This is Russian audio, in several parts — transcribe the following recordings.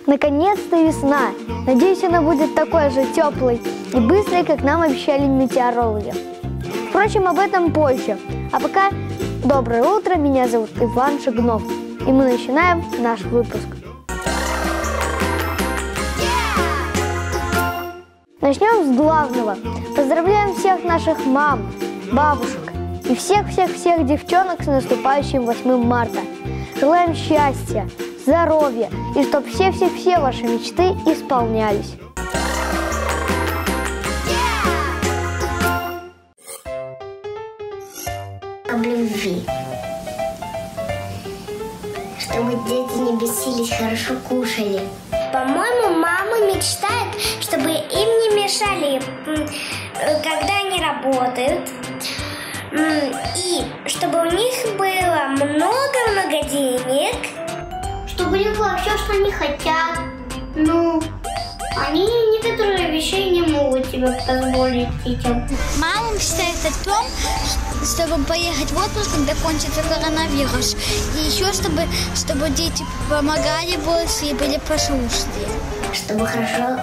Наконец-то весна. Надеюсь, она будет такой же теплой и быстрой, как нам обещали метеорологи. Впрочем, об этом позже. А пока доброе утро, меня зовут Иван Шагнов. И мы начинаем наш выпуск. Начнем с главного. Поздравляем всех наших мам, бабушек и всех-всех-всех девчонок с наступающим 8 марта. Желаем счастья, здоровья и чтобы все ваши мечты исполнялись. Об любви. Чтобы дети не бесились, хорошо кушали. По-моему, мама мечтает, чтобы им не мешали, когда они работают. И чтобы у них было много-много денег. Чтобы у них было все, что они хотят. Ну, они некоторые вещи не могут себе позволить детям. Мама мечтает о том, чтобы поехать в отпуск, когда кончится коронавирус. И еще, чтобы дети помогали больше и были послушные. Чтобы хорошо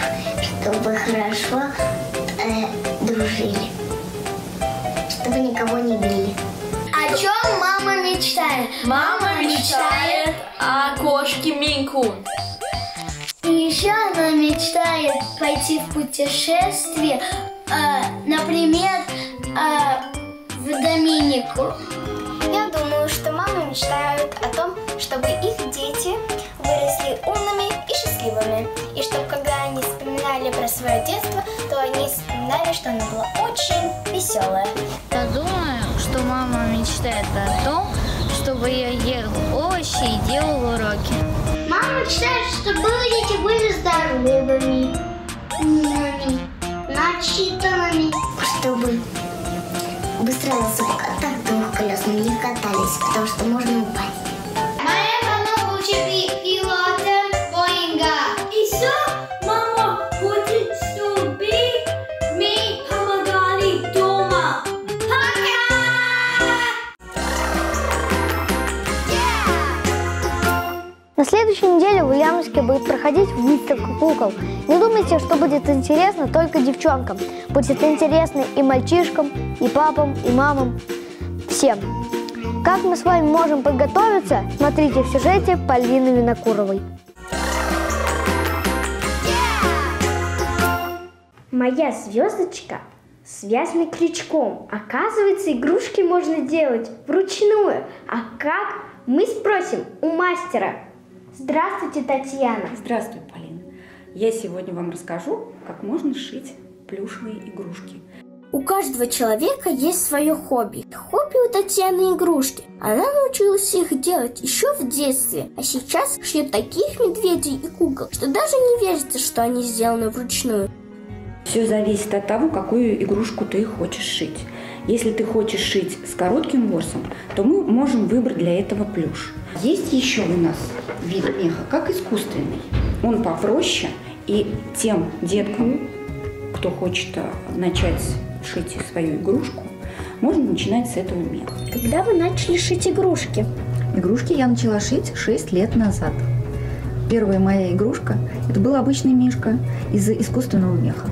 дружили. Чтобы никого не били. О чем мама мечтает? Мама мечтает о кошке Минку. И еще она мечтает пойти в путешествие, например, в Доминику. Я думаю, что мамы мечтают о том, чтобы их дети выросли умными и счастливыми. И чтобы когда они вспоминали про свое детство, то они вспоминали, что оно было очень веселое. Я думаю, что мама мечтает о том, чтобы я ел овощи и делал уроки. Мама мечтает, чтобы дети были здоровыми, умными, начитанными. Чтобы быстро так двухколесным не катались, потому что можно упасть. Моя мама хочет быть пилотом Боинга. Еще мама хочет, чтобы мы помогали дома. На следующей неделе в Ульяновске будет проходить выставка кукол. Не думайте, что будет интересно только девчонкам. Будет интересно и мальчишкам, и папам, и мамам. Всем. Как мы с вами можем подготовиться, смотрите в сюжете Полины Винокуровой. Моя звездочка связана крючком. Оказывается, игрушки можно делать вручную. А как? Мы спросим у мастера. Здравствуйте, Татьяна. Здравствуй, Полина. Я сегодня вам расскажу, как можно сшить плюшевые игрушки. У каждого человека есть свое хобби. Хобби у Татьяны игрушки. Она научилась их делать еще в детстве. А сейчас шьет таких медведей и кукол, что даже не верится, что они сделаны вручную. Все зависит от того, какую игрушку ты хочешь шить. Если ты хочешь шить с коротким ворсом, то мы можем выбрать для этого плюш. Есть еще у нас вид меха, как искусственный. Он попроще, и тем деткам, кто хочет начать шить свою игрушку, можно начинать с этого меха. Когда вы начали шить игрушки? Игрушки я начала шить 6 лет назад. Первая моя игрушка – это был обычный мишка из искусственного меха.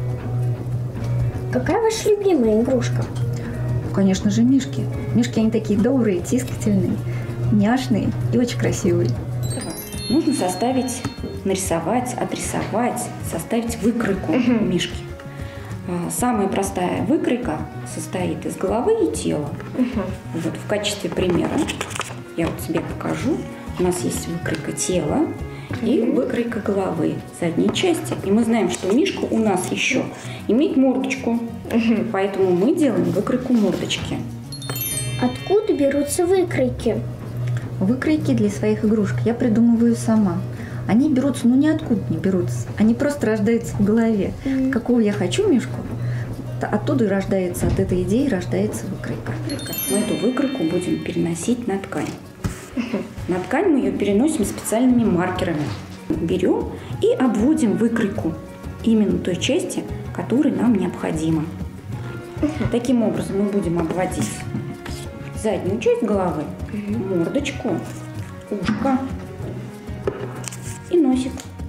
Какая ваша любимая игрушка? Конечно же, мишки. Мишки, они такие добрые, тискательные, няшные и очень красивые. Нужно нарисовать, отрисовать, составить выкройку мишки. Самая простая выкройка состоит из головы и тела. Вот в качестве примера я вот тебе покажу. У нас есть выкройка тела и выкройка головы задней части. И мы знаем, что мишка у нас еще имеет мордочку. Поэтому мы делаем выкройку мордочки. Откуда берутся выкройки? Выкройки для своих игрушек я придумываю сама. Они берутся, ниоткуда не берутся. Они просто рождаются в голове. Какого я хочу мишку, оттуда и рождается, от этой идеи рождается выкройка. Мы эту выкройку будем переносить на ткань. На ткань мы ее переносим специальными маркерами. Берем и обводим выкройку именно той части, которая нам необходима. Таким образом мы будем обводить заднюю часть головы, мордочку, ушко и носик.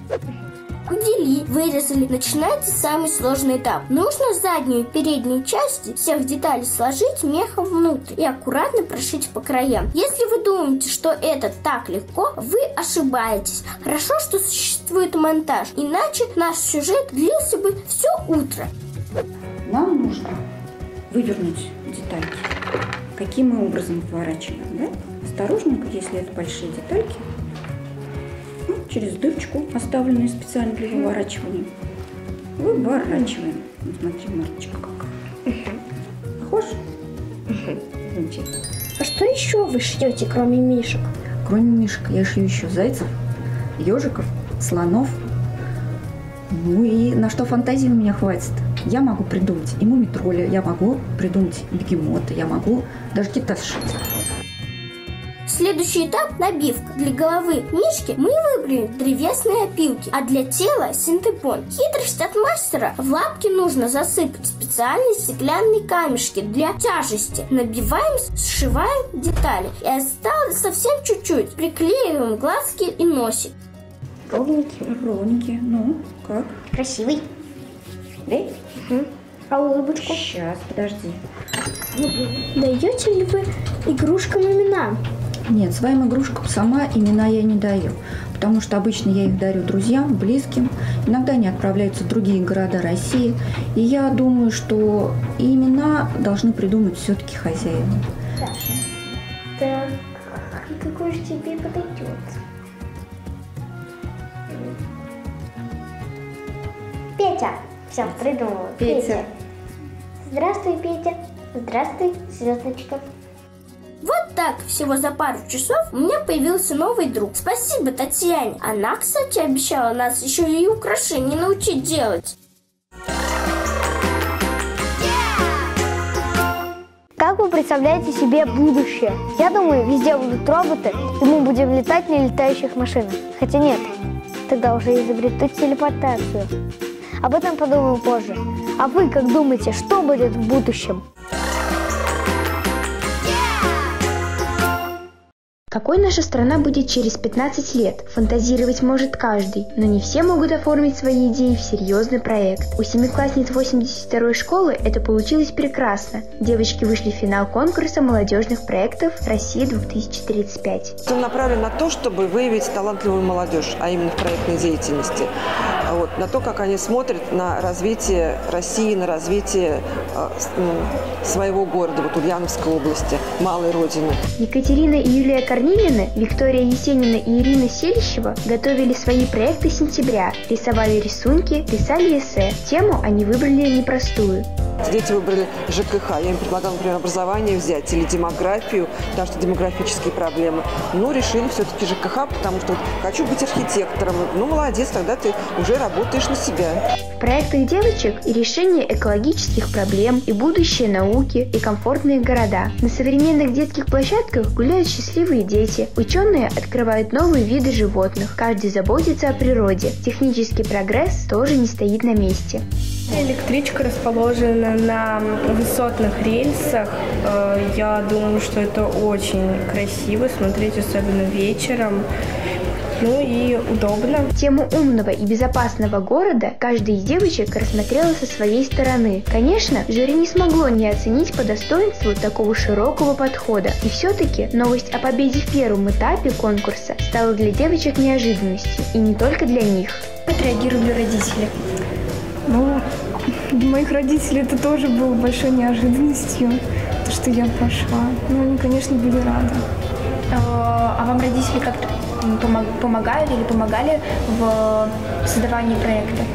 Удели, вырезали. Начинается самый сложный этап. Нужно заднюю и переднюю части всех деталей сложить мехом внутрь и аккуратно прошить по краям. Если вы думаете, что это так легко, вы ошибаетесь. Хорошо, что существует монтаж, иначе наш сюжет длился бы все утро. Нам нужно вывернуть детальки. Каким мы образом выворачиваем, да? Осторожненько, если это большие детальки, через дырочку, оставленную специально для выворачивания, выворачиваем. Вот смотри, мордочка какая. Похож? Замечательно. А что еще вы шьете, кроме мишек? Кроме мишек я шью еще зайцев, ежиков, слонов. Ну и на что фантазии у меня хватит? Я могу придумать и мумитроля, я могу придумать бегемота, я могу даже кита сшить. Следующий этап – набивка. Для головы мишки мы выбрали древесные опилки, а для тела – синтепон. Хитрость от мастера. В лапки нужно засыпать специальные стеклянные камешки для тяжести. Набиваем, сшиваем детали. И осталось совсем чуть-чуть. Приклеиваем глазки и носик. Ровненький. Ровненький. Ну, как? Красивый. Да? А улыбочку? Сейчас, подожди. Даете ли вы игрушкам имена? Нет, своим игрушкам сама имена я не даю, потому что обычно я их дарю друзьям, близким. Иногда они отправляются в другие города России. И я думаю, что имена должны придумать все-таки хозяева. Саша, так, какой же тебе подойдет? Петя. Все, придумала. Петя. Здравствуй, Петя. Здравствуй, звездочка. Вот так, всего за пару часов у меня появился новый друг. Спасибо Татьяне. Она, кстати, обещала нас еще и украшения научить делать. Как вы представляете себе будущее? Я думаю, везде будут роботы, и мы будем летать на летающих машинах. Хотя нет, тогда уже изобретут телепортацию. Об этом подумаем позже. А вы как думаете, что будет в будущем? Какой наша страна будет через 15 лет? Фантазировать может каждый, но не все могут оформить свои идеи в серьезный проект. У семиклассниц 82-й школы это получилось прекрасно. Девочки вышли в финал конкурса молодежных проектов «Россия 2035». Он направлен на то, чтобы выявить талантливую молодежь, а именно в проектной деятельности. Вот, на то, как они смотрят на развитие России, на развитие своего города, вот Ульяновской области, малой родины. Екатерина и Юлия Корнилины, Виктория Есенина и Ирина Селищева готовили свои проекты с сентября, рисовали рисунки, писали эссе. Тему они выбрали непростую. Дети выбрали ЖКХ. Я им предлагала, например, образование взять или демографию, потому что демографические проблемы. Но решили все-таки ЖКХ, потому что хочу быть архитектором. Ну, молодец, тогда ты уже работаешь на себя. В проектах девочек и решение экологических проблем, и будущее науки, и комфортные города. На современных детских площадках гуляют счастливые дети. Ученые открывают новые виды животных. Каждый заботится о природе. Технический прогресс тоже не стоит на месте. Электричка расположена на высотных рельсах. Я думаю, что это очень красиво смотреть, особенно вечером. Ну и удобно. Тему умного и безопасного города каждая из девочек рассмотрела со своей стороны. Конечно, жюри не смогло не оценить по достоинству такого широкого подхода. И все-таки новость о победе в первом этапе конкурса стала для девочек неожиданностью. И не только для них. Как реагировали родители? Ну, для моих родителей это тоже было большой неожиданностью, то, что я пошла. Ну, они, конечно, были рады. А вам родители как-то помогают или помогали в создавании проекта?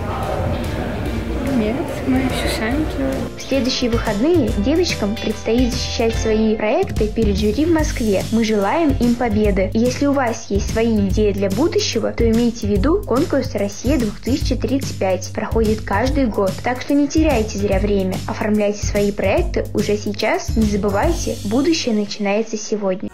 Нет, мы все сами делаем. В следующие выходные девочкам предстоит защищать свои проекты перед жюри в Москве. Мы желаем им победы. И если у вас есть свои идеи для будущего, то имейте в виду, конкурс «Россия 2035» проходит каждый год. Так что не теряйте зря время. Оформляйте свои проекты уже сейчас. Не забывайте, будущее начинается сегодня.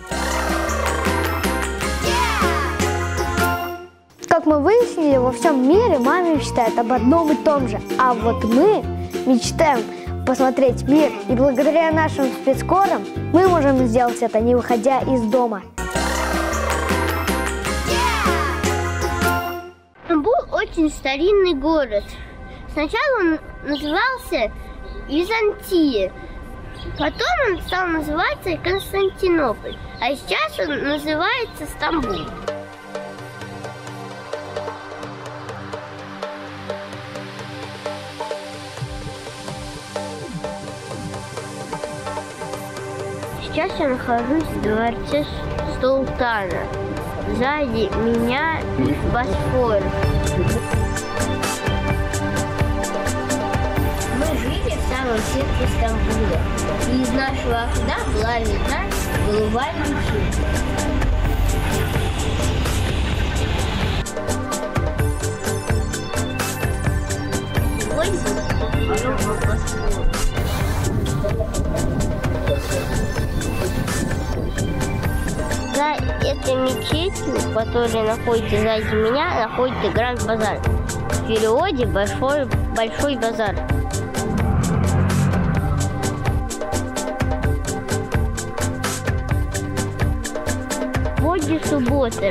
Как мы выяснили, во всем мире мама мечтает об одном и том же. А вот мы мечтаем посмотреть мир. И благодаря нашим спецкорам мы можем сделать это, не выходя из дома. Стамбул очень старинный город. Сначала он назывался Византия, потом он стал называться Константинополь, а сейчас он называется Стамбул. Сейчас я нахожусь в дворце султана. Сзади меня Босфор. Мы жили в самом центре Стамбула. И из нашего окна была видна голубая мечеть. Сегодня идем по Босфору. За этой мечетью, которая находится сзади меня, находится Гранд Базар. В переводе большой базар. Сегодня суббота.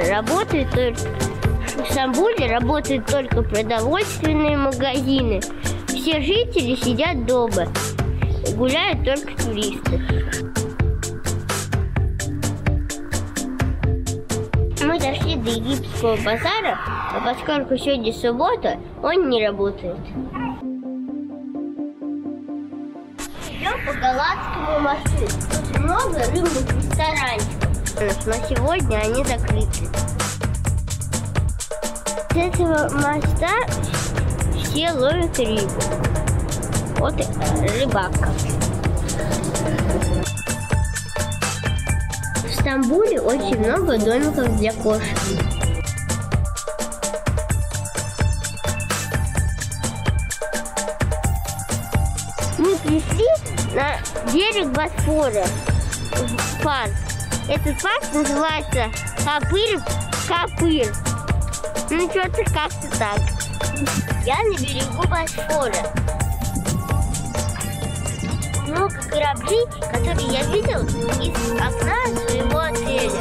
В Стамбуле работают только продовольственные магазины. Все жители сидят дома. Гуляют только туристы. Мы дошли до египетского базара, а поскольку сегодня суббота, он не работает. Идем по Галатскому мосту. Тут много рыбных ресторанчиков, но сегодня они закрыты. С этого моста все ловят рыбу. Вот рыбалка. В Стамбуле очень много домиков для кошек. Мы пришли на берег Босфора, в парк. Этот парк называется Капыр. Ну, что-то как-то так. Я на берегу Босфора. Много кораблей, которые я видел из окна своего отеля.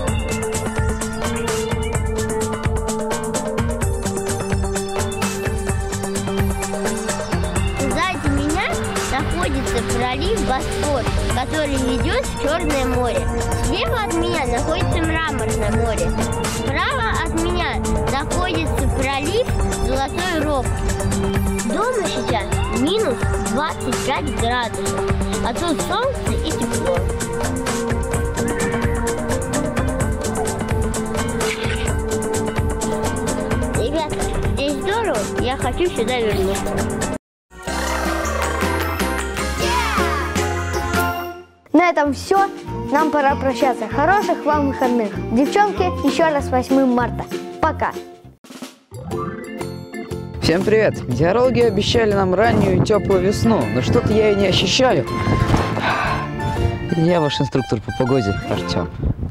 Сзади меня находится пролив Босфор, который ведет в Черное море. Слева от меня находится Мраморное море. Справа от меня находится пролив Золотой Рог. Дома сейчас минус 25 градусов, а тут солнце и тепло. Ребята, здесь здорово, я хочу сюда вернуться. На этом все. Нам пора прощаться. Хороших вам выходных. Девчонки, еще раз 8 марта. Пока. Всем привет! Метеорологи обещали нам раннюю теплую весну, но что-то я ее не ощущаю. Я ваш инструктор по погоде, Артем.